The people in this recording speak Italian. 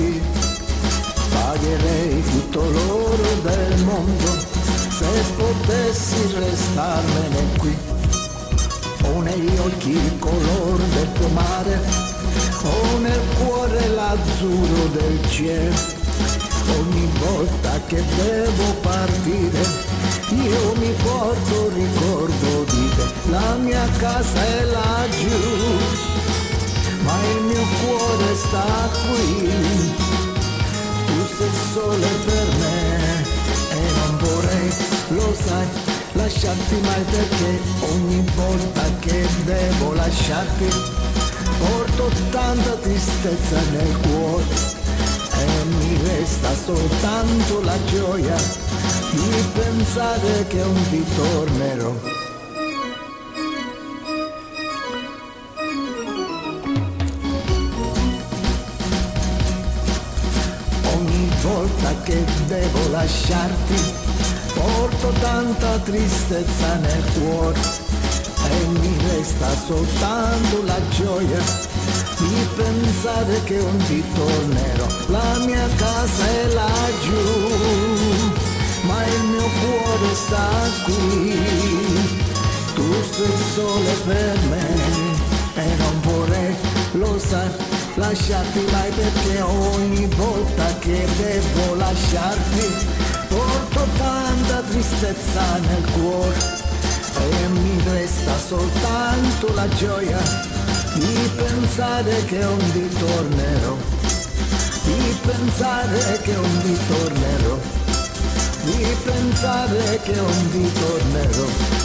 parti, pagherei tutto l'oro del mondo se potessi restarmene qui. Ho negli occhi il color del tuo mare, ho nel cuore l'azzurro del cielo. Ogni volta che devo partire io mi porto un ricordo di te. La mia casa è laggiù, ma il mio cuore sta qui. Tu sei sole per me e non vorrei, lo sai, lasciarti mai, perché ogni volta che devo lasciarti porto tanta tristezza nel cuore e mi resta soltanto la gioia di pensare che un dì tornerò. Ogni volta che devo lasciarti porto tanta tristezza nel cuore e mi resta soltanto la gioia di pensare che un dì tornerò. La mia casa è laggiù, ma il mio cuore sta qui. Tu sei sole per me e non vorrei, lo sai, lasciarti mai, perché ogni volta che devo lasciarti porto tanta tristezza nel cuore e mi resta soltanto la gioia di pensare che un dì tornerò, di pensare che un dì tornerò, di pensare che un dì tornerò.